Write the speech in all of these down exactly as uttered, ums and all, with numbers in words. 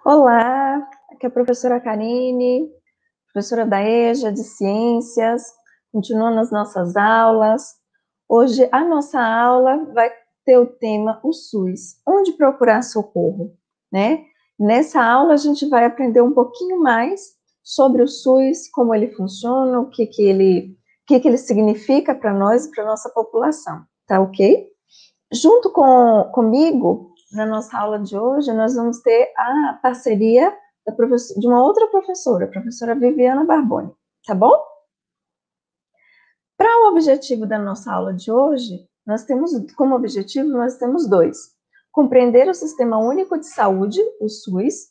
Olá, aqui é a professora Karine, professora da E J A de Ciências, continuando as nossas aulas. Hoje a nossa aula vai ter o tema o SUS, onde procurar socorro, né? Nessa aula a gente vai aprender um pouquinho mais sobre o SUS, como ele funciona, o que que ele, o que que ele significa para nós e para a nossa população, tá ok? Junto com, comigo, na nossa aula de hoje, nós vamos ter a parceria da de uma outra professora, a professora Viviana Barboni, tá bom? Para o objetivo da nossa aula de hoje, nós temos, como objetivo, nós temos dois. Compreender o Sistema Único de Saúde, o SUS,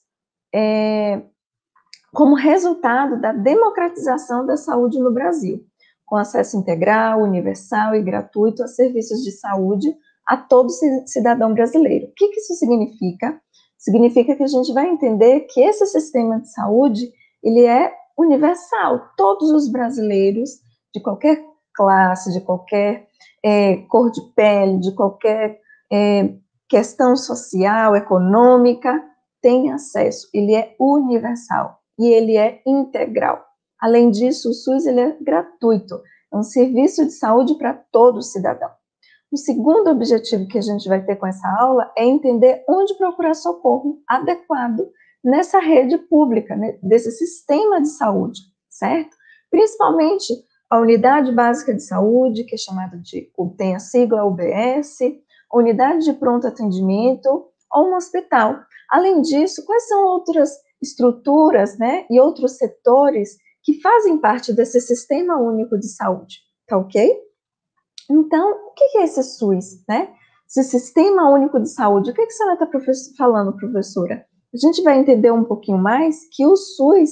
é, como resultado da democratização da saúde no Brasil, com acesso integral, universal e gratuito a serviços de saúde a todo cidadão brasileiro. O que, que isso significa? Significa que a gente vai entender que esse sistema de saúde, ele é universal. Todos os brasileiros, de qualquer classe, de qualquer é, cor de pele, de qualquer é, questão social, econômica, têm acesso. Ele é universal e ele é integral. Além disso, o SUS ele é gratuito. É um serviço de saúde para todo cidadão. O segundo objetivo que a gente vai ter com essa aula é entender onde procurar socorro adequado nessa rede pública, né, desse sistema de saúde, certo? Principalmente a Unidade Básica de Saúde, que é chamada de, tem a sigla U B S, a Unidade de Pronto Atendimento ou um hospital. Além disso, quais são outras estruturas, né, e outros setores que fazem parte desse Sistema Único de Saúde, tá ok? Então, o que é esse SUS, né? Esse Sistema Único de Saúde, o que, que a senhora está professor, falando, professora? A gente vai entender um pouquinho mais que o SUS,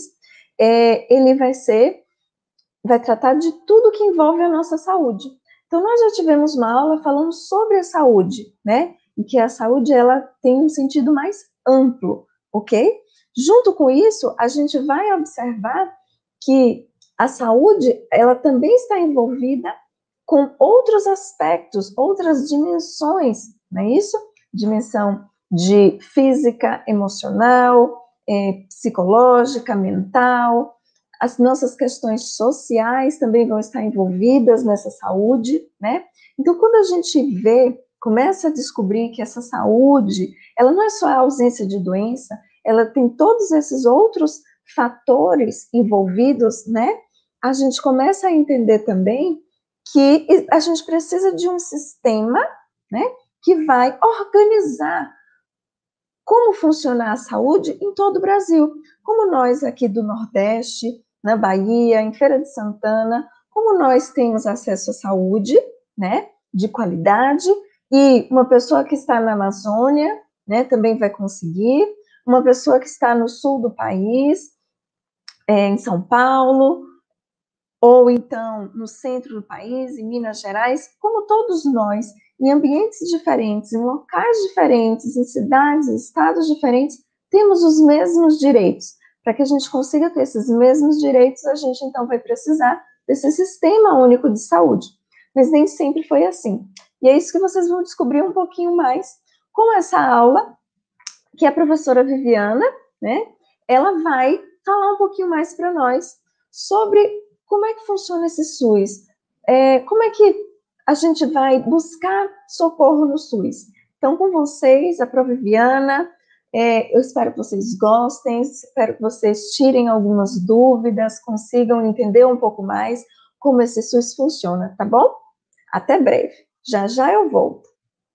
é, ele vai ser, vai tratar de tudo que envolve a nossa saúde. Então, nós já tivemos uma aula falando sobre a saúde, né? E que a saúde, ela tem um sentido mais amplo, ok? Junto com isso, a gente vai observar que a saúde, ela também está envolvida com outros aspectos, outras dimensões, não é isso? Dimensão de física, emocional, é, psicológica, mental. As nossas questões sociais também vão estar envolvidas nessa saúde, né? Então, quando a gente vê, começa a descobrir que essa saúde, ela não é só a ausência de doença, ela tem todos esses outros fatores envolvidos, né? A gente começa a entender também que a gente precisa de um sistema, né, que vai organizar como funciona a saúde em todo o Brasil. Como nós aqui do Nordeste, na Bahia, em Feira de Santana, como nós temos acesso à saúde, né, de qualidade, e uma pessoa que está na Amazônia, né, também vai conseguir, uma pessoa que está no sul do país, é, em São Paulo, ou então no centro do país, em Minas Gerais, como todos nós, em ambientes diferentes, em locais diferentes, em cidades, estados diferentes, temos os mesmos direitos. Para que a gente consiga ter esses mesmos direitos, a gente então vai precisar desse sistema único de saúde. Mas nem sempre foi assim. E é isso que vocês vão descobrir um pouquinho mais com essa aula, que a professora Viviana, né, ela vai falar um pouquinho mais para nós sobre como é que funciona esse SUS? É, como é que a gente vai buscar socorro no SUS? Então, com vocês, a Prof. Viviana, é, eu espero que vocês gostem, espero que vocês tirem algumas dúvidas, consigam entender um pouco mais como esse SUS funciona, tá bom? Até breve. Já já eu volto.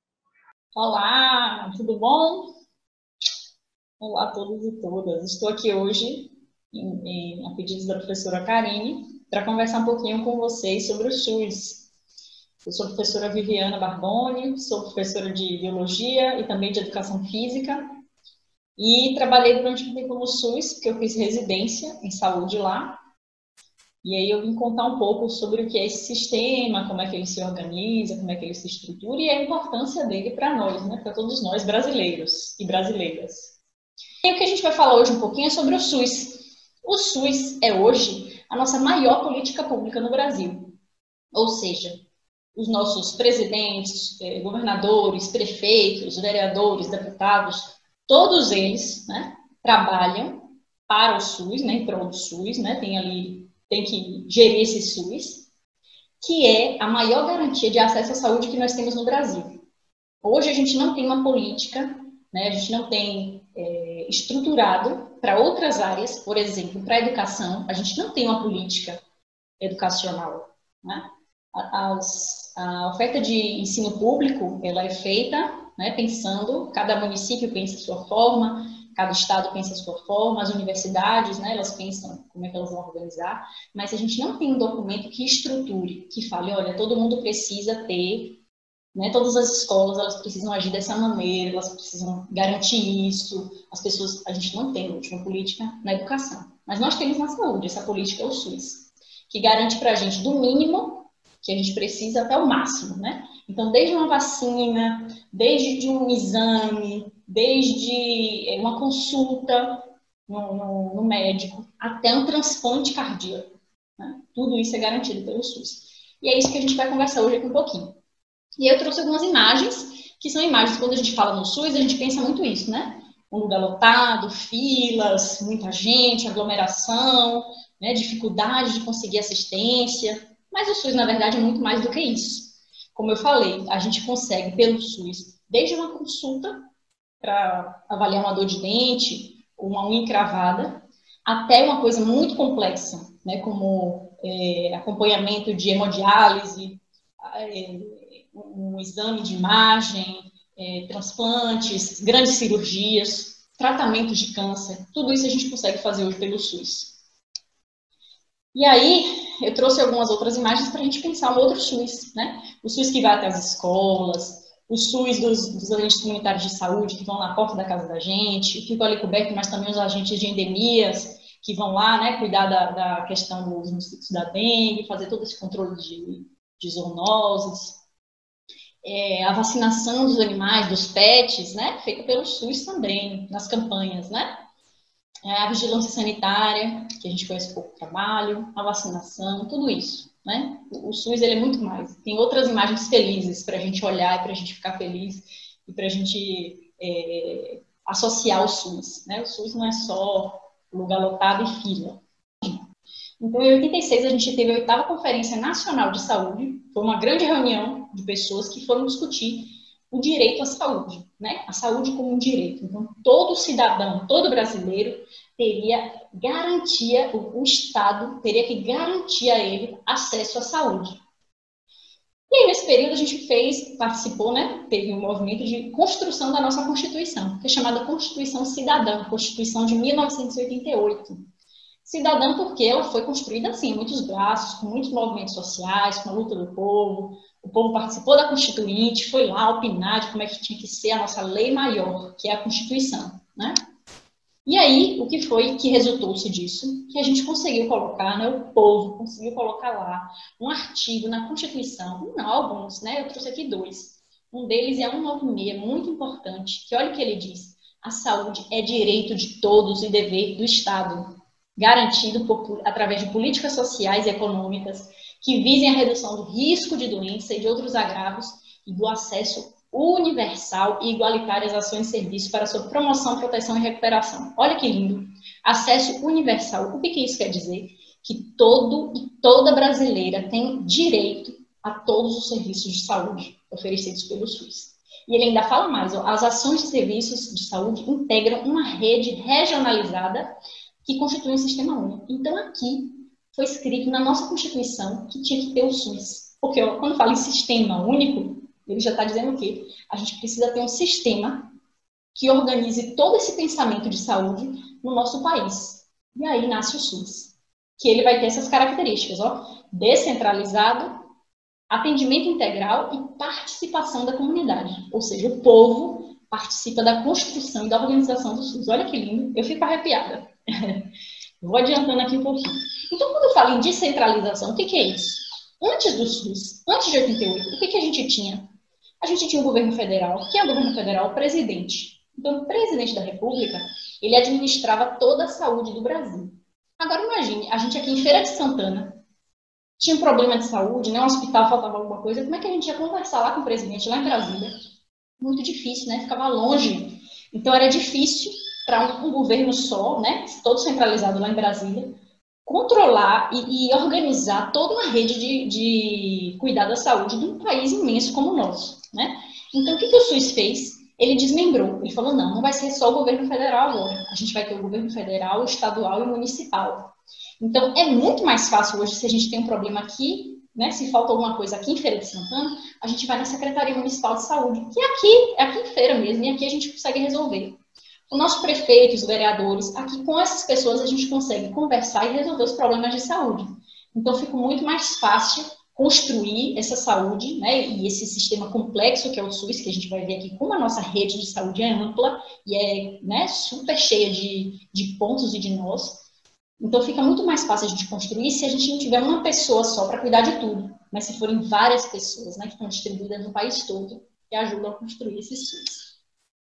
Olá, tudo bom? Olá a todos e todas. Estou aqui hoje, em, em, a pedido da professora Karine, para conversar um pouquinho com vocês sobre o SUS. Eu sou a professora Viviana Barboni, sou professora de Biologia e também de Educação Física, e trabalhei durante um tempo no SUS, porque eu fiz residência em saúde lá, e aí eu vim contar um pouco sobre o que é esse sistema, como é que ele se organiza, como é que ele se estrutura, e a importância dele para nós, né, para todos nós brasileiros e brasileiras. E o que a gente vai falar hoje um pouquinho é sobre o SUS. O SUS é hoje a nossa maior política pública no Brasil. Ou seja, os nossos presidentes, governadores, prefeitos, vereadores, deputados, todos eles, né, trabalham para o SUS, né, em prol do SUS, né, tem ali, tem que gerir esse SUS, que é a maior garantia de acesso à saúde que nós temos no Brasil. Hoje a gente não tem uma política, né, a gente não tem é, estruturado para outras áreas, por exemplo, para a educação, a gente não tem uma política educacional, né? As, a oferta de ensino público, ela é feita, né, pensando, cada município pensa a sua forma, cada estado pensa a sua forma, as universidades, né, elas pensam como é que elas vão organizar, mas a gente não tem um documento que estruture, que fale, olha, todo mundo precisa ter, né, todas as escolas, elas precisam agir dessa maneira, elas precisam garantir isso, as pessoas, a gente não tem hoje uma política na educação, mas nós temos na saúde, essa política é o SUS, que garante para a gente do mínimo que a gente precisa até o máximo, né? Então, desde uma vacina, desde um exame, desde uma consulta no, no, no médico, até um transplante cardíaco, né? Tudo isso é garantido pelo SUS. E é isso que a gente vai conversar hoje aqui um pouquinho. E eu trouxe algumas imagens, que são imagens, quando a gente fala no SUS, a gente pensa muito isso, né? Um lugar lotado, filas, muita gente, aglomeração, né? Dificuldade de conseguir assistência. Mas o SUS, na verdade, é muito mais do que isso. Como eu falei, a gente consegue, pelo SUS, desde uma consulta para avaliar uma dor de dente, uma unha encravada, até uma coisa muito complexa, né, como é, acompanhamento de hemodiálise, é, um exame de imagem, é, transplantes, grandes cirurgias, tratamentos de câncer, tudo isso a gente consegue fazer hoje pelo SUS. E aí, eu trouxe algumas outras imagens para a gente pensar um outro SUS, né? O SUS que vai até as escolas, o SUS dos, dos agentes comunitários de saúde que vão na porta da casa da gente, ficam ali coberto, mas também os agentes de endemias que vão lá, né, cuidar da, da questão dos mosquitos da dengue, fazer todo esse controle de, de zoonoses. É, a vacinação dos animais, dos pets, né, feita pelo SUS também, nas campanhas, né? A vigilância sanitária, que a gente conhece pouco trabalho, a vacinação, tudo isso, né? O, o SUS, ele é muito mais. Tem outras imagens felizes para a gente olhar e para a gente ficar feliz e para a gente é, associar o SUS, né? O SUS não é só lugar lotado e fila. Então, em oitenta e seis, a gente teve a oitava Conferência Nacional de Saúde, foi uma grande reunião de pessoas que foram discutir o direito à saúde, né? A saúde como um direito. Então, todo cidadão, todo brasileiro teria garantia, o, o Estado teria que garantir a ele acesso à saúde. E aí, nesse período, a gente fez, participou, né? Teve um movimento de construção da nossa Constituição, que é chamada Constituição Cidadã, Constituição de mil novecentos e oitenta e oito. Cidadã porque ela foi construída assim, em muitos braços, com muitos movimentos sociais, com a luta do povo. O povo participou da Constituinte, foi lá opinar de como é que tinha que ser a nossa lei maior, que é a Constituição, né? E aí, o que foi que resultou-se disso? Que a gente conseguiu colocar, né, o povo conseguiu colocar lá um artigo na Constituição, não alguns, né? Eu trouxe aqui dois. Um deles é cento e noventa e seis, muito importante, que olha o que ele diz: a saúde é direito de todos e dever do Estado, garantido por, através de políticas sociais e econômicas que visem a redução do risco de doença e de outros agravos e do acesso universal e igualitário às ações e serviços para sua promoção, proteção e recuperação. Olha que lindo! Acesso universal. O que, que isso quer dizer? Que todo e toda brasileira tem direito a todos os serviços de saúde oferecidos pelo SUS. E ele ainda fala mais, ó, as ações de serviços de saúde integram uma rede regionalizada que constitui um sistema único. Então, aqui foi escrito na nossa Constituição que tinha que ter o SUS. Porque ó, quando fala em sistema único, ele já está dizendo o quê? A gente precisa ter um sistema que organize todo esse pensamento de saúde no nosso país. E aí nasce o SUS, que ele vai ter essas características, ó, descentralizado, atendimento integral e participação da comunidade. Ou seja, o povo participa da construção e da organização do SUS. Olha que lindo, eu fico arrepiada. Vou adiantando aqui um pouquinho. Então, quando eu falo em descentralização, o que, que é isso? Antes do SUS, antes de oitenta e oito, o que, que a gente tinha? A gente tinha o governo federal. O que é o governo federal? O presidente. Então, o presidente da República, ele administrava toda a saúde do Brasil. Agora, imagine, a gente aqui em Feira de Santana tinha um problema de saúde, né? Um hospital faltava alguma coisa. Como é que a gente ia conversar lá com o presidente, lá em Brasília? Muito difícil, né? Ficava longe. Então, era difícil para um, um governo só, né, todo centralizado lá em Brasília, controlar e, e organizar toda uma rede de, de cuidado da saúde de um país imenso como o nosso, né? Então, o que, que o SUS fez? Ele desmembrou. Ele falou, não, não vai ser só o governo federal agora. A gente vai ter o governo federal, estadual e municipal. Então, é muito mais fácil hoje, se a gente tem um problema aqui, né, se falta alguma coisa aqui em Feira de Santana, a gente vai na Secretaria Municipal de Saúde, que é aqui, é aqui em Feira mesmo, e aqui a gente consegue resolver. O nosso prefeito, os vereadores, aqui com essas pessoas a gente consegue conversar e resolver os problemas de saúde. Então, fica muito mais fácil construir essa saúde, né, e esse sistema complexo que é o SUS, que a gente vai ver aqui como a nossa rede de saúde é ampla e é, né, super cheia de, de pontos e de nós. Então, fica muito mais fácil a gente construir se a gente não tiver uma pessoa só para cuidar de tudo, mas se forem várias pessoas, né, que estão distribuídas no país todo, que ajudam a construir esse SUS.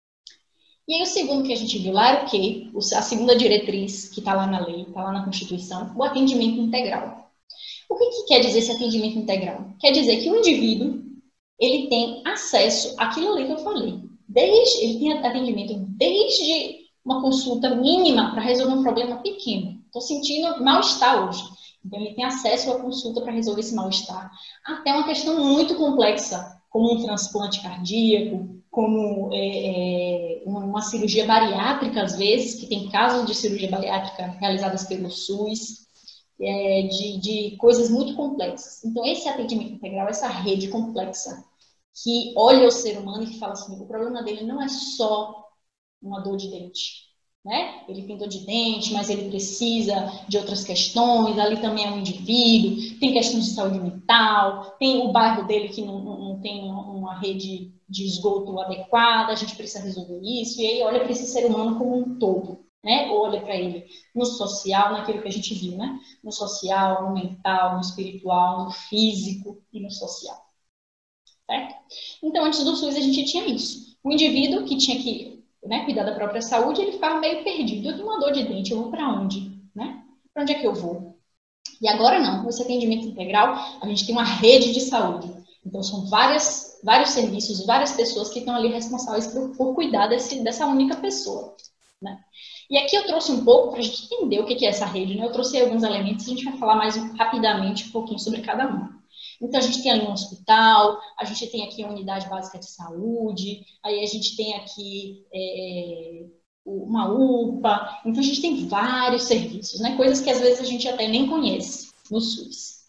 E aí, o segundo que a gente viu lá era o quê? A segunda diretriz que está lá na lei, está lá na Constituição, o atendimento integral. O que, que quer dizer esse atendimento integral? Quer dizer que o indivíduo, ele tem acesso àquilo ali que eu falei. Desde, ele tem atendimento desde uma consulta mínima para resolver um problema pequeno. Estou sentindo mal-estar hoje. Então, ele tem acesso à consulta para resolver esse mal-estar. Até uma questão muito complexa, como um transplante cardíaco, como é, é, uma cirurgia bariátrica, às vezes, que tem casos de cirurgia bariátrica realizadas pelo SUS, é, de, de coisas muito complexas. Então, esse atendimento integral, essa rede complexa, que olha o ser humano e que fala assim, o problema dele não é só uma dor de dente, né? Ele tem dor de dente, mas ele precisa de outras questões, ali também é um indivíduo, tem questões de saúde mental, tem o bairro dele que não, não tem uma rede de esgoto adequada, a gente precisa resolver isso, e aí olha para esse ser humano como um todo, né? Olha para ele no social, naquilo que a gente viu, né? No social, no mental, no espiritual, no físico e no social. Certo? Então, antes do SUS, a gente tinha isso. O indivíduo que tinha que, né, cuidar da própria saúde, ele ficava meio perdido. Eu tenho uma dor de dente, eu vou para onde? Né? Para onde é que eu vou? E agora não, com esse atendimento integral, a gente tem uma rede de saúde. Então, são várias, vários serviços, várias pessoas que estão ali responsáveis por, por cuidar desse, dessa única pessoa. Né? E aqui eu trouxe um pouco para a gente entender o que é essa rede. Né? Eu trouxe alguns elementos, a gente vai falar mais rapidamente um pouquinho sobre cada um. Então, a gente tem ali um hospital, a gente tem aqui a unidade básica de saúde, aí a gente tem aqui é, uma U P A, então a gente tem vários serviços, né? Coisas que às vezes a gente até nem conhece no SUS.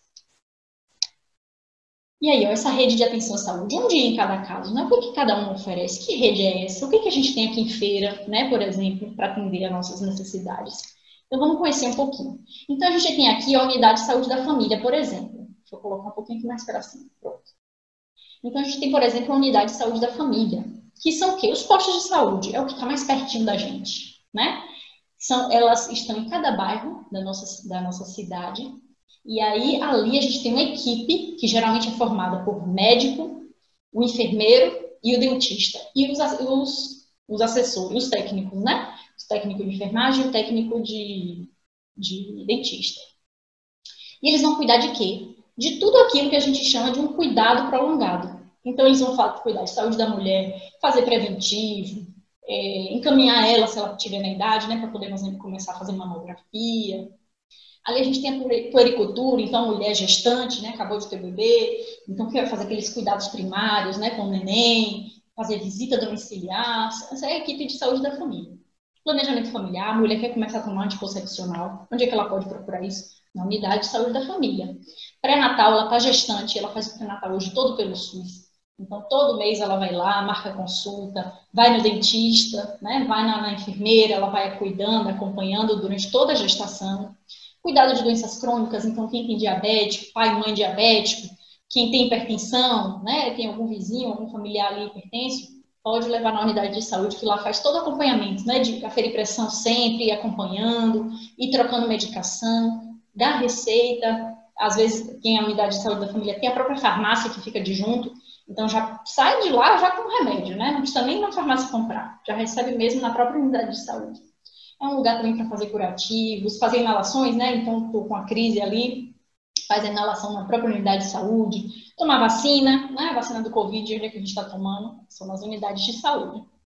E aí, ó, essa rede de atenção à saúde, um dia em cada caso, né? O que, que cada um oferece? Que rede é essa? O que, que a gente tem aqui em Feira, né, por exemplo, para atender as nossas necessidades? Então, vamos conhecer um pouquinho. Então, a gente tem aqui a unidade de saúde da família, por exemplo. Deixa eu colocar um pouquinho aqui mais para cima. Pronto. Então, a gente tem, por exemplo, a unidade de saúde da família, que são o quê? Os postos de saúde, é o que está mais pertinho da gente, né? São, elas estão em cada bairro da nossa, da nossa cidade, e aí ali a gente tem uma equipe, que geralmente é formada por médico, o enfermeiro e o dentista, e os, os, os assessores, os técnicos, né? Os técnicos de enfermagem e o técnico de, de dentista. E eles vão cuidar de quê? De tudo aquilo que a gente chama de um cuidado prolongado. Então, eles vão cuidar de saúde da mulher, fazer preventivo, é, encaminhar ela, se ela estiver na idade, né, para poder, por exemplo, começar a fazer mamografia. Ali a gente tem a puericultura, então, a mulher gestante, né, acabou de ter bebê, então, que vai fazer aqueles cuidados primários, né, com o neném, fazer visita domiciliar, essa é a equipe de saúde da família. Planejamento familiar, a mulher quer começar a tomar anticoncepcional, onde é que ela pode procurar isso? Na unidade de saúde da família. Pré-natal, ela está gestante, ela faz o pré-natal hoje todo pelo SUS. Então, todo mês ela vai lá, marca consulta, vai no dentista, né? Vai na, na enfermeira, ela vai cuidando, acompanhando durante toda a gestação. Cuidado de doenças crônicas, então quem tem diabetes, pai e mãe diabético, quem tem hipertensão, né? Tem algum vizinho, algum familiar ali hipertenso, pode levar na unidade de saúde, que lá faz todo o acompanhamento, né? De aferir pressão sempre, acompanhando, e trocando medicação, dar receita. Às vezes, quem é a unidade de saúde da família tem a própria farmácia que fica de junto, então já sai de lá já com remédio, né? Não precisa nem na farmácia comprar, já recebe mesmo na própria unidade de saúde. É um lugar também para fazer curativos, fazer inalações, né? Então, estou com a crise ali, faz a inalação na própria unidade de saúde, tomar vacina, né? A vacina do Covid, onde é que a gente está tomando? São nas unidades de saúde.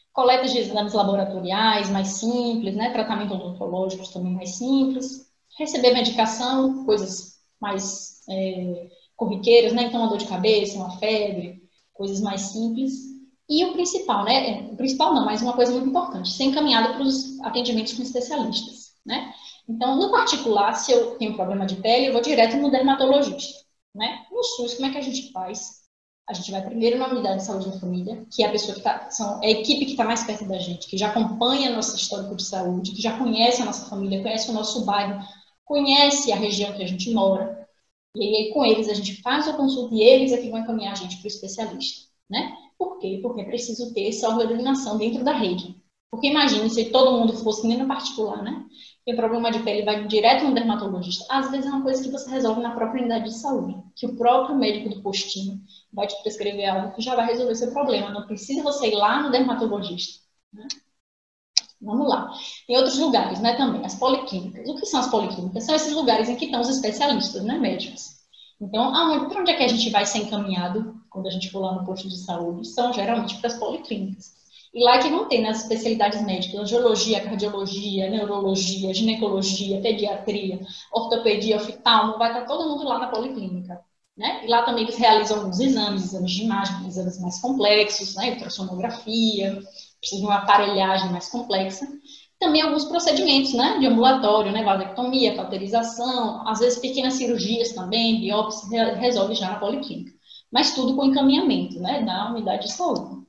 Coletas de exames laboratoriais mais simples, né? Tratamento odontológico também mais simples. Receber medicação, coisas mais é, corriqueiras, né? Então, uma dor de cabeça, uma febre, coisas mais simples. E o principal, né? O principal não, mas uma coisa muito importante, ser encaminhado para os atendimentos com especialistas, né? Então, no particular, se eu tenho problema de pele, eu vou direto no dermatologista, né? No SUS, como é que a gente faz? A gente vai primeiro na unidade de saúde da família, que é a pessoa que tá, são, é a equipe que está mais perto da gente, que já acompanha nosso histórico de saúde, que já conhece a nossa família, conhece o nosso bairro, conhece a região que a gente mora. E aí, com eles, a gente faz a consulta e eles é que vão encaminhar a gente para o especialista, né? Por quê? Porque é preciso ter essa organização dentro da rede. Porque imagine se todo mundo fosse nem no particular, né? Tem problema de pele, vai direto no dermatologista. Às vezes é uma coisa que você resolve na própria unidade de saúde, que o próprio médico do postinho vai te prescrever algo que já vai resolver seu problema. Não precisa você ir lá no dermatologista, né? Vamos lá. Tem outros lugares, né, também, as policlínicas. O que são as policlínicas? São esses lugares em que estão os especialistas, né, médicos. Então, para onde é que a gente vai ser encaminhado quando a gente for lá no posto de saúde? São geralmente para as policlínicas. E lá que não tem nas especialidades médicas, angiologia, cardiologia, neurologia, ginecologia, pediatria, ortopedia, oftalmo, vai estar todo mundo lá na policlínica, né? E lá também eles realizam alguns exames, exames de imagem, exames mais complexos, né? Ultrassonografia, precisa de uma aparelhagem mais complexa. Também alguns procedimentos, né, de ambulatório, né, vasectomia, cauterização, às vezes pequenas cirurgias também, biópsia, resolve já na policlínica. Mas tudo com encaminhamento, né, da unidade de saúde.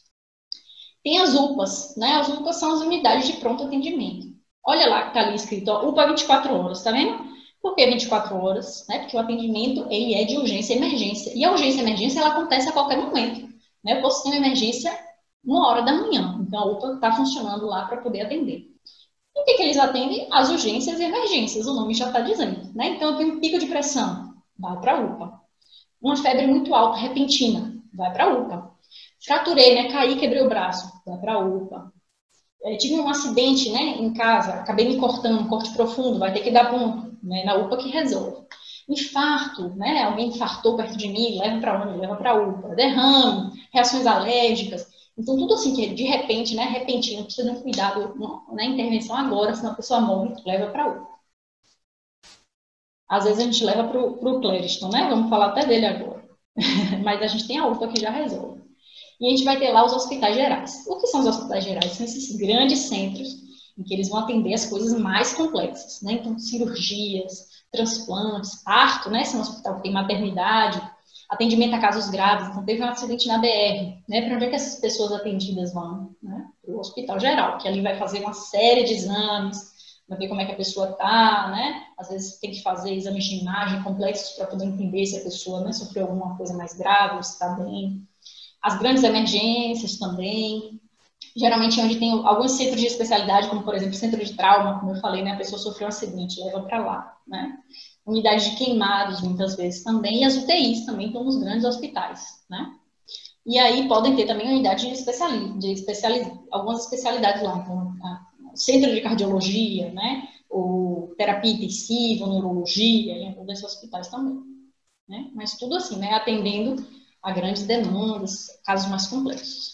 Tem as U P As, né, as U P As são as unidades de pronto atendimento. Olha lá que está ali escrito, ó, U P A vinte e quatro horas, tá vendo? Por que vinte e quatro horas? Né, porque o atendimento, ele é de urgência e emergência. E a urgência e emergência, ela acontece a qualquer momento. Né, eu posso ter uma emergência uma hora da manhã. Então, a U P A está funcionando lá para poder atender. E o que, que eles atendem? As urgências e emergências, o nome já está dizendo. Né? Então, eu tenho um pico de pressão, vai para a U P A. Uma febre muito alta, repentina, vai para a U P A. Fraturei, né? Caí, quebrei o braço, vai para a U P A. É, tive um acidente, né, em casa, acabei me cortando, um corte profundo, vai ter que dar ponto, né, na U P A que resolve. Infarto, né? Alguém infartou perto de mim, leva para onde? Leva para a U P A. Derrame, reações alérgicas. Então, tudo assim, que de repente, né, repentino, precisa de um cuidado na né, intervenção agora, senão a pessoa morre, leva para a U P A. Às vezes a gente leva para o Clériston, né? Vamos falar até dele agora. Mas a gente tem a U P A que já resolve. E a gente vai ter lá os hospitais gerais. O que são os hospitais gerais? São esses grandes centros em que eles vão atender as coisas mais complexas, né? Então, cirurgias, transplantes, parto, né? São um hospital que tem maternidade, atendimento a casos graves. Então, teve um acidente na B R, né? Para onde é que essas pessoas atendidas vão? Né? Para o hospital geral, que ali vai fazer uma série de exames, vai ver como é que a pessoa está, né? Às vezes tem que fazer exames de imagem complexos para poder entender se a pessoa, né, sofreu alguma coisa mais grave, se está bem. As grandes emergências também. Geralmente é onde tem alguns centros de especialidade, como, por exemplo, centro de trauma, como eu falei, né? A pessoa sofreu um acidente, leva para lá, né? Unidade de queimados, muitas vezes também, e as U T Is também estão nos grandes hospitais, né? E aí podem ter também unidade de especialidade, de especialidade, algumas especialidades lá, então, a, centro de cardiologia, né? Ou terapia intensiva, neurologia, em alguns desses hospitais também, né? Mas tudo assim, né? Atendendo a grandes demandas, casos mais complexos.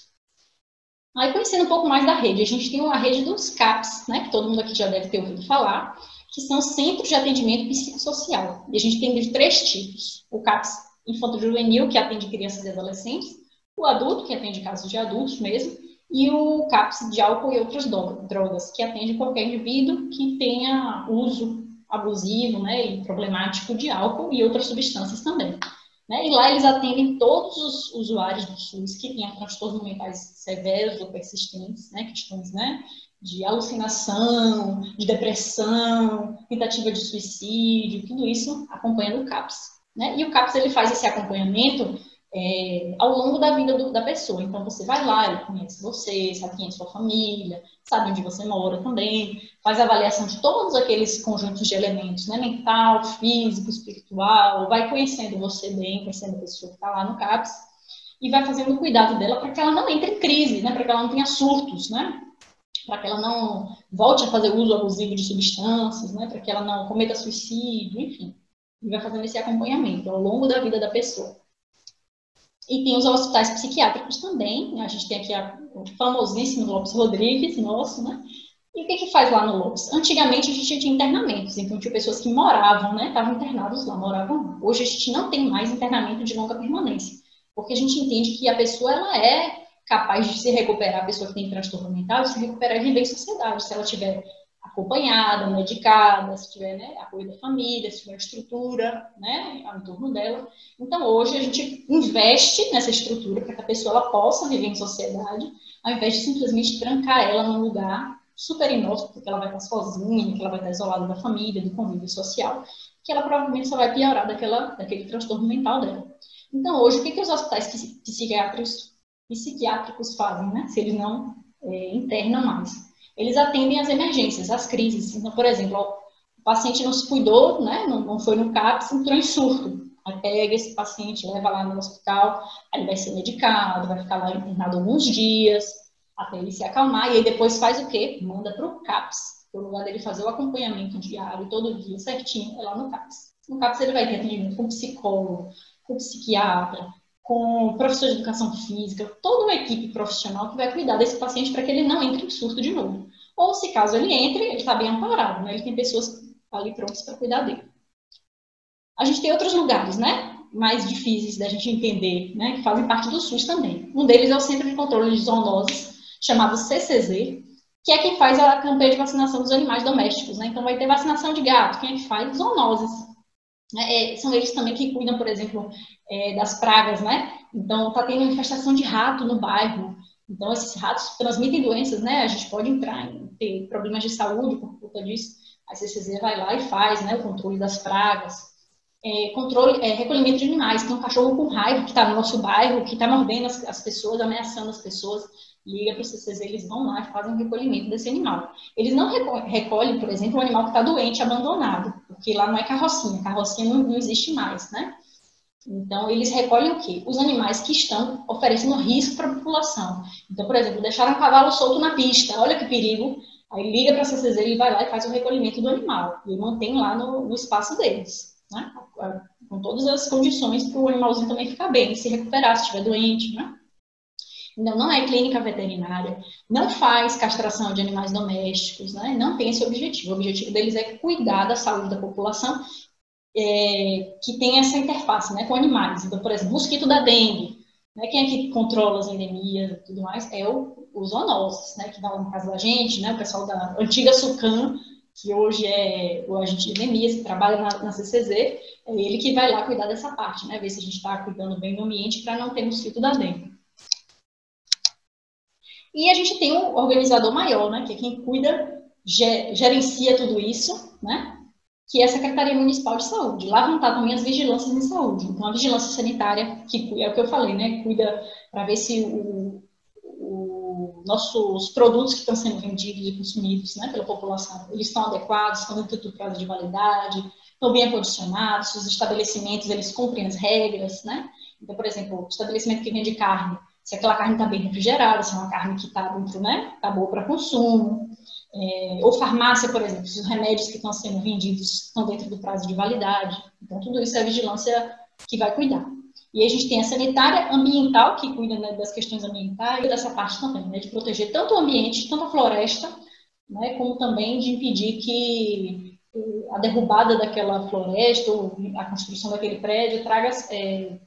Aí, conhecendo um pouco mais da rede, a gente tem a rede dos CAPs, né? Que todo mundo aqui já deve ter ouvido falar, que são Centros de Atendimento Psicossocial. E a gente tem de três tipos. O CAPS infanto-juvenil, que atende crianças e adolescentes, o adulto, que atende casos de adultos mesmo, e o CAPS de álcool e outras drogas, que atende qualquer indivíduo que tenha uso abusivo, né, e problemático de álcool e outras substâncias também. Né? E lá eles atendem todos os usuários do SUS que tenham transtornos mentais severos ou persistentes, né, questões, né, de alucinação, de depressão, tentativa de suicídio, tudo isso acompanhando o CAPS. Né? E o CAPS ele faz esse acompanhamento é, ao longo da vida do, da pessoa. Então, você vai lá, ele conhece você, sabe quem é sua família, sabe onde você mora também, faz a avaliação de todos aqueles conjuntos de elementos, né? Mental, físico, espiritual, vai conhecendo você bem, conhecendo a pessoa que está lá no CAPS, e vai fazendo o cuidado dela para que ela não entre em crise, né? Para que ela não tenha surtos, né? Para que ela não volte a fazer uso abusivo de substâncias, né? Para que ela não cometa suicídio, enfim. E vai fazendo esse acompanhamento ao longo da vida da pessoa. E tem os hospitais psiquiátricos também. A gente tem aqui a, o famosíssimo Lopes Rodrigues, nosso, né? E o que que faz lá no Lopes? Antigamente a gente tinha internamentos, então tinha pessoas que moravam, né? Estavam internados lá, moravam. Hoje a gente não tem mais internamento de longa permanência, porque a gente entende que a pessoa ela é capaz de se recuperar, a pessoa que tem transtorno mental, de se recuperar e viver em sociedade, se ela tiver acompanhada, medicada, se tiver, né, apoio da família, se tiver estrutura, né, em torno dela. Então hoje a gente investe nessa estrutura para que a pessoa ela possa viver em sociedade, ao invés de simplesmente trancar ela num lugar super inóspito, porque ela vai estar sozinha, que ela vai estar isolada da família, do convívio social, que ela provavelmente só vai piorar daquela, daquele transtorno mental dela. Então, hoje, o que, que os hospitais psiquiátricos, psiquiátricos fazem, né? Se eles não é, internam mais? Eles atendem às emergências, às crises. Então, por exemplo, o paciente não se cuidou, né? não, não foi no CAPS, entrou em surto. Aí pega esse paciente, leva lá no hospital, aí ele vai ser medicado, vai ficar lá internado alguns dias, até ele se acalmar, e aí depois faz o quê? Manda para o CAPS, no lugar dele fazer o acompanhamento diário, todo dia, certinho, é lá no CAPS. No CAPS ele vai ter atendimento com psicólogo, com psiquiatra, com professor de educação física, toda uma equipe profissional que vai cuidar desse paciente para que ele não entre em surto de novo. Ou se caso ele entre, ele está bem amparado, né? Ele tem pessoas ali prontas para cuidar dele. A gente tem outros lugares, né? Mais difíceis da gente entender, né? Que fazem parte do SUS também. Um deles é o Centro de Controle de Zoonoses, chamado C C Z, que é quem faz a campanha de vacinação dos animais domésticos, né? Então vai ter vacinação de gato, quem é que faz? Zoonoses. É, são eles também que cuidam, por exemplo, é, das pragas, né? Então tá tendo infestação de rato no bairro. Então esses ratos transmitem doenças, né? A gente pode entrar em ter problemas de saúde por conta disso. A C C Z vai lá e faz, né? O controle das pragas. É, controle, é, recolhimento de animais. Tem um cachorro com raiva que está no nosso bairro, que está mordendo as, as pessoas, ameaçando as pessoas. Liga para o C C Z, eles vão lá e fazem o recolhimento desse animal. Eles não recolhem, por exemplo, um animal que está doente, abandonado, porque lá não é carrocinha, carrocinha não, não existe mais, né? Então, eles recolhem o quê? Os animais que estão oferecendo risco para a população. Então, por exemplo, deixaram um cavalo solto na pista, olha que perigo. Aí liga para a C C Z, ele vai lá e faz o recolhimento do animal. E mantém lá no, no espaço deles, né? Com todas as condições para o animalzinho também ficar bem, se recuperar, se estiver doente, né? Então, não é clínica veterinária, não faz castração de animais domésticos, né? Não tem esse objetivo. O objetivo deles é cuidar da saúde da população, é, que tem essa interface, né, com animais. Então, por exemplo, mosquito da dengue, né? Quem é que controla as endemias e tudo mais? É o, os zoonoses, né? Que dá no caso da gente, né? O pessoal da antiga SUCAM, que hoje é o agente de endemias, que trabalha na, na C C Z, é ele que vai lá cuidar dessa parte, né? Ver se a gente está cuidando bem do ambiente para não ter mosquito da dengue. E a gente tem um organizador maior, né, que é quem cuida, gerencia tudo isso, né, que é a Secretaria Municipal de Saúde. Lá vão estar também as vigilâncias em saúde. Então, a vigilância sanitária, que é o que eu falei, né, cuida para ver se o, o, nossos produtos que estão sendo vendidos e consumidos, né, pela população, eles estão adequados, estão dentro do prazo de validade, estão bem acondicionados, os estabelecimentos, eles cumprem as regras, né. Então, por exemplo, o estabelecimento que vende carne, se aquela carne está bem refrigerada, se é uma carne que está dentro, né, está boa para consumo. É, ou farmácia, por exemplo, se os remédios que estão sendo vendidos estão dentro do prazo de validade. Então, tudo isso é a vigilância que vai cuidar. E aí a gente tem a sanitária ambiental, que cuida, né, das questões ambientais, e dessa parte também, né, de proteger tanto o ambiente, tanto a floresta, né, como também de impedir que a derrubada daquela floresta ou a construção daquele prédio traga é,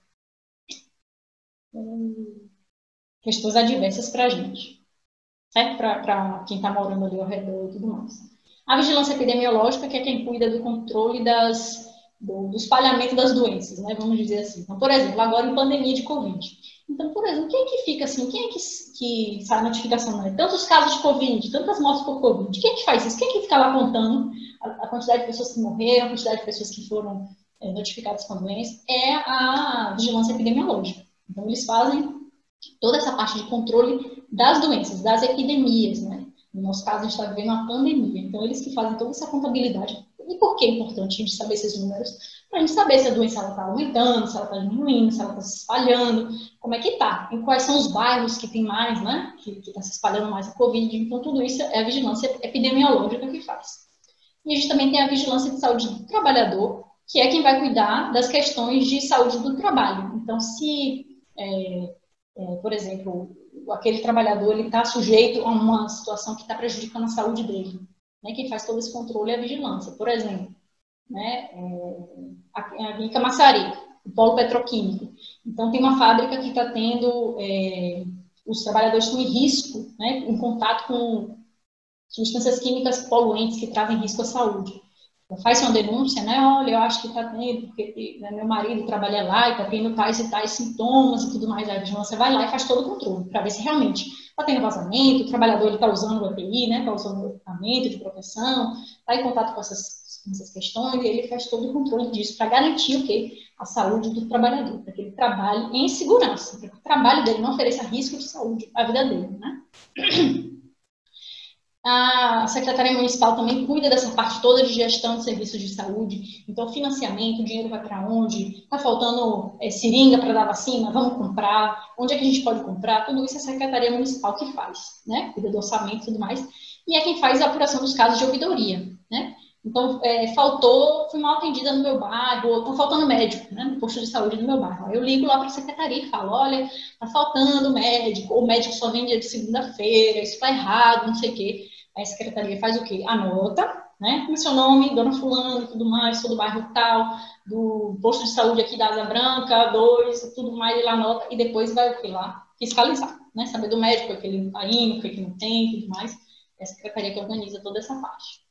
um, questões adversas para a gente, certo? Para quem está morando ali ao redor e tudo mais. A vigilância epidemiológica, que é quem cuida do controle das, do, do espalhamento das doenças, né? Vamos dizer assim. Então, por exemplo, agora em pandemia de Covid. Então, por exemplo, quem é que fica assim, quem é que, que sai a notificação, né? Tantos casos de Covid, tantas mortes por Covid, quem é que faz isso? Quem é que fica lá contando a, a quantidade de pessoas que morreram, a quantidade de pessoas que foram é, notificadas com a doença? É a vigilância epidemiológica. Então, eles fazem toda essa parte de controle das doenças, das epidemias, né? No nosso caso, a gente está vivendo uma pandemia. Então, eles que fazem toda essa contabilidade. E por que é importante a gente saber esses números? Para a gente saber se a doença está aumentando, se ela está diminuindo, se ela está se espalhando, como é que está, e quais são os bairros que tem mais, né? Que está se espalhando mais a Covid. Então, tudo isso é a vigilância epidemiológica que faz. E a gente também tem a vigilância de saúde do trabalhador, que é quem vai cuidar das questões de saúde do trabalho. Então, se é, é, por exemplo, aquele trabalhador está sujeito a uma situação que está prejudicando a saúde dele. Né? Quem faz todo esse controle é a vigilância. Por exemplo, né, é, aqui em Camaçari, o polo petroquímico. Então, tem uma fábrica que está tendo, é, os trabalhadores estão em risco, né, em contato com substâncias químicas poluentes que trazem risco à saúde. Então, faz uma denúncia, né, olha, eu acho que está tendo, porque né, meu marido trabalha lá e está tendo tais e tais sintomas e tudo mais. A vigilância vai lá e faz todo o controle, para ver se realmente está tendo vazamento, o trabalhador está usando o E P I, né, está usando o equipamento de proteção, está em contato com essas essas questões, e ele faz todo o controle disso para garantir o quê? A saúde do trabalhador, para que ele trabalhe em segurança, para que o trabalho dele não ofereça risco de saúde à vida dele, né? A Secretaria Municipal também cuida dessa parte toda de gestão de serviços de saúde, então financiamento, o dinheiro vai para onde? Está faltando é, seringa para dar vacina? Vamos comprar? Onde é que a gente pode comprar? Tudo isso é a Secretaria Municipal que faz, né? Cuida do orçamento e tudo mais, e é quem faz a apuração dos casos de ouvidoria, né? Então, é, faltou, fui mal atendida no meu bairro, está faltando médico, né, no posto de saúde do meu bairro. Aí eu ligo lá para a secretaria e falo, olha, está faltando médico, ou o médico só vem dia de segunda-feira, isso está errado, não sei o quê. Aí a secretaria faz o quê? Anota, né, com seu nome, dona fulano, tudo mais, sou do bairro tal, do posto de saúde aqui da Asa Branca, dois, tudo mais, ele anota, e depois vai o quê lá? Fiscalizar, né, saber do médico, o que ele está indo, o que não tem, tudo mais. É a secretaria que organiza toda essa parte.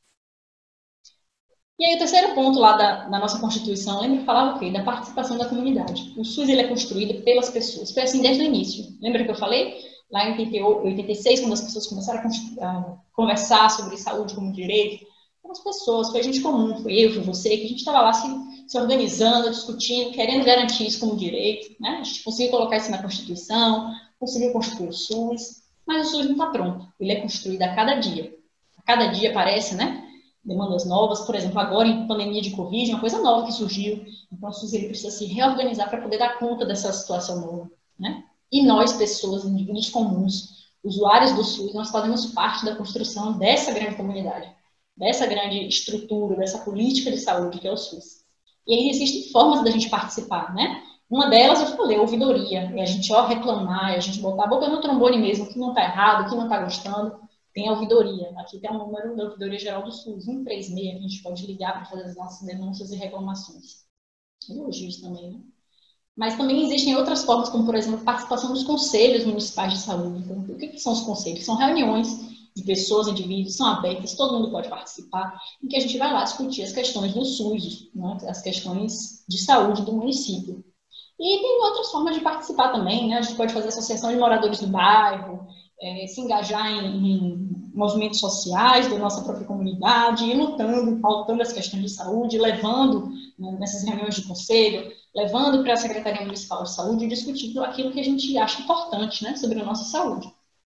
E aí o terceiro ponto lá da, da nossa Constituição, lembra que falava o quê? Da participação da comunidade. O SUS ele é construído pelas pessoas. Foi assim desde o início. Lembra que eu falei? Lá em oitenta e seis, quando as pessoas começaram a, a conversar sobre saúde como direito, foram as pessoas, foi gente comum, foi eu, foi você, que a gente estava lá se, se organizando, discutindo, querendo garantir isso como direito. Né? A gente conseguiu colocar isso na Constituição, conseguiu construir o SUS, mas o SUS não está pronto. Ele é construído a cada dia. A cada dia aparece, né? Demandas novas, por exemplo, agora em pandemia de Covid, uma coisa nova que surgiu, então o SUS ele precisa se reorganizar para poder dar conta dessa situação nova, né? E nós, pessoas, indivíduos comuns, usuários do SUS, nós fazemos parte da construção dessa grande comunidade, dessa grande estrutura, dessa política de saúde que é o SUS. E aí existem formas da gente participar, né? Uma delas, eu falei, a ouvidoria, é a gente ó, reclamar, é a gente botar a boca no trombone mesmo, que não está errado, que não está gostando. Tem a ouvidoria, aqui tem o número da Ouvidoria Geral do SUS, um três seis, que a gente pode ligar para fazer as nossas denúncias e reclamações. Elogios também, né? Mas também existem outras formas, como, por exemplo, a participação dos conselhos municipais de saúde. Então, o que, que são os conselhos? São reuniões de pessoas, indivíduos, são abertas, todo mundo pode participar, em que a gente vai lá discutir as questões do SUS, né, as questões de saúde do município. E tem outras formas de participar também, né? A gente pode fazer associação de moradores do bairro, É, se engajar em, em movimentos sociais da nossa própria comunidade, ir lutando, pautando as questões de saúde, levando né, nessas reuniões de conselho, levando para a Secretaria Municipal de Saúde e discutindo aquilo que a gente acha importante né, sobre a nossa saúde.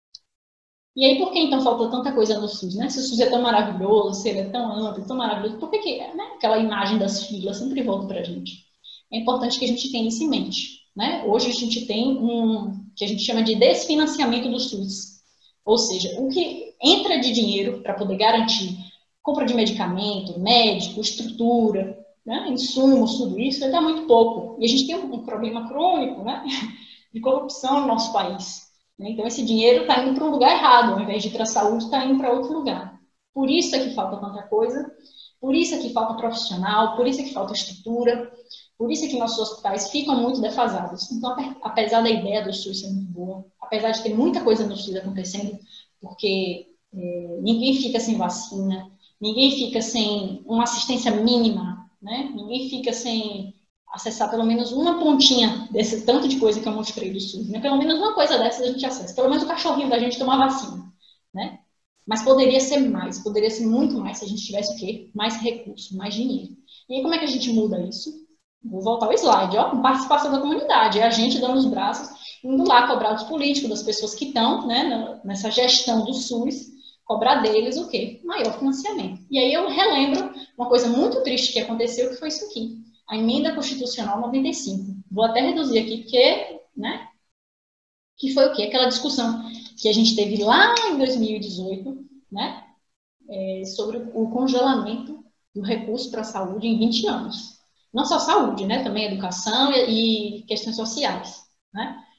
E aí, por que então falta tanta coisa no SUS? Né? Se o SUS é tão maravilhoso, se ele é tão amplo, tão maravilhoso, por que, que né, aquela imagem das filas sempre volta para a gente? É importante que a gente tenha isso em mente. Né? Hoje a gente tem um que a gente chama de desfinanciamento do SUS, ou seja, o que entra de dinheiro para poder garantir compra de medicamento, médico, estrutura, né? Insumos, tudo isso, é muito pouco. E a gente tem um problema crônico né? de corrupção no nosso país. Né? Então esse dinheiro está indo para um lugar errado, ao invés de ir para a saúde, está indo para outro lugar. Por isso é que falta tanta coisa, por isso é que falta profissional, por isso é que falta estrutura, por isso é que nossos hospitais ficam muito defasados. Então, apesar da ideia do SUS ser muito boa, apesar de ter muita coisa no SUS acontecendo, porque é, ninguém fica sem vacina, ninguém fica sem uma assistência mínima, né? Ninguém fica sem acessar pelo menos uma pontinha desse tanto de coisa que eu mostrei do SUS. Né? Pelo menos uma coisa dessas a gente acessa. Pelo menos o cachorrinho da gente tomar vacina, né? Mas poderia ser mais, poderia ser muito mais se a gente tivesse o quê? Mais recursos, mais dinheiro. E aí como é que a gente muda isso? Vou voltar ao slide, ó, participação da comunidade, é a gente dando os braços, indo lá cobrar dos políticos, das pessoas que estão né, nessa gestão do SUS, cobrar deles o quê? Maior financiamento. E aí eu relembro uma coisa muito triste que aconteceu, que foi isso aqui, a emenda constitucional noventa e cinco. Vou até reduzir aqui, porque, né, que foi o quê? Aquela discussão que a gente teve lá em dois mil e dezoito, né, é, sobre o congelamento do recurso para a saúde em vinte anos. Não só saúde, né? Também educação e, e questões sociais, né?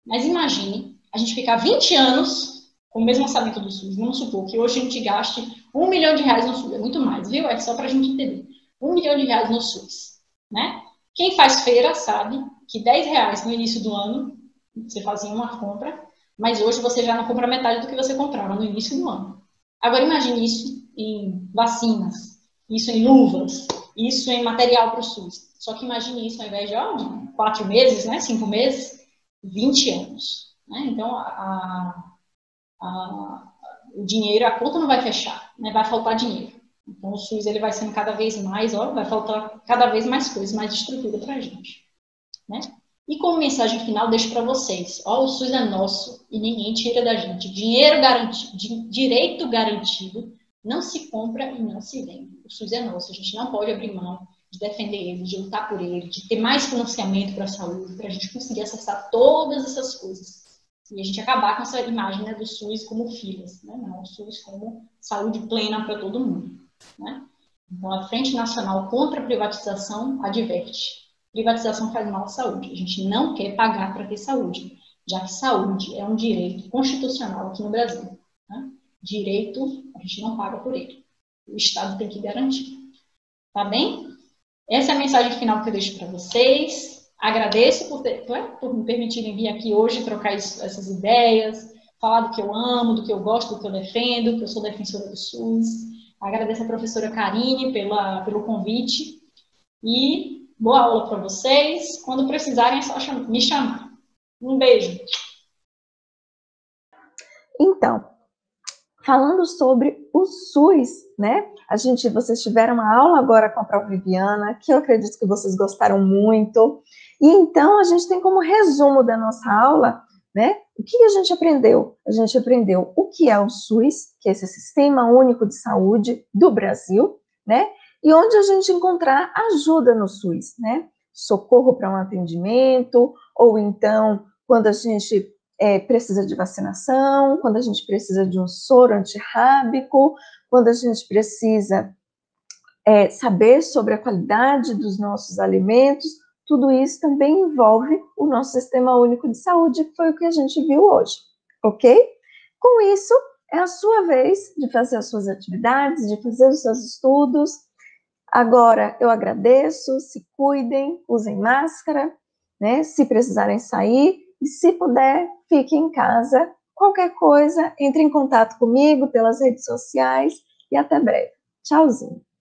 Mas imagine a gente ficar vinte anos com o mesmo orçamento do SUS. Vamos supor que hoje a gente gaste um milhão de reais no SUS. É muito mais, viu? É só para a gente entender. Um milhão de reais no SUS, né? Quem faz feira sabe que dez reais no início do ano, você fazia uma compra, mas hoje você já não compra metade do que você comprava no início do ano. Agora imagine isso em vacinas, isso em luvas, isso em material para o SUS. Só que imagine isso ao invés de, ó, de quatro meses, né, cinco meses, vinte anos. Né? Então, a, a, o dinheiro, a conta não vai fechar, né? Vai faltar dinheiro. Então, o SUS ele vai sendo cada vez mais, ó, vai faltar cada vez mais coisas, mais estrutura para a gente. Né? E como mensagem final, deixo para vocês. Ó, o SUS é nosso e ninguém tira da gente. Dinheiro garantido, direito garantido, não se compra e não se vende. O SUS é nosso, a gente não pode abrir mão de defender ele, de lutar por ele, de ter mais financiamento para a saúde, para a gente conseguir acessar todas essas coisas. E a gente acabar com essa imagem, né, do SUS como filas, né? Não, o SUS como saúde plena para todo mundo. Né? Então, a Frente Nacional contra a Privatização adverte. Privatização faz mal à saúde. A gente não quer pagar para ter saúde, já que saúde é um direito constitucional aqui no Brasil. Né? Direito, a gente não paga por ele. O Estado tem que garantir. Tá bem? Essa é a mensagem final que eu deixo para vocês. Agradeço por, ter, por me permitirem vir aqui hoje trocar isso, essas ideias, falar do que eu amo, do que eu gosto, do que eu defendo, que eu sou defensora do SUS. Agradeço a professora Karine pela, pelo convite e boa aula para vocês. Quando precisarem é só me chamar. Um beijo. Então, falando sobre o SUS, né? A gente, vocês tiveram uma aula agora com a Prof Viviana, que eu acredito que vocês gostaram muito. E então a gente tem como resumo da nossa aula, né? O que a gente aprendeu? A gente aprendeu o que é o SUS, que é esse Sistema Único de Saúde do Brasil, né? E onde a gente encontrar ajuda no SUS, né? Socorro para um atendimento, ou então quando a gente é, precisa de vacinação, quando a gente precisa de um soro antirrábico, quando a gente precisa é, saber sobre a qualidade dos nossos alimentos, tudo isso também envolve o nosso Sistema Único de Saúde, que foi o que a gente viu hoje, ok? Com isso, é a sua vez de fazer as suas atividades, de fazer os seus estudos. Agora, eu agradeço, se cuidem, usem máscara, né? Se precisarem sair, e se puder, fique em casa. Qualquer coisa, entre em contato comigo pelas redes sociais e até breve. Tchauzinho.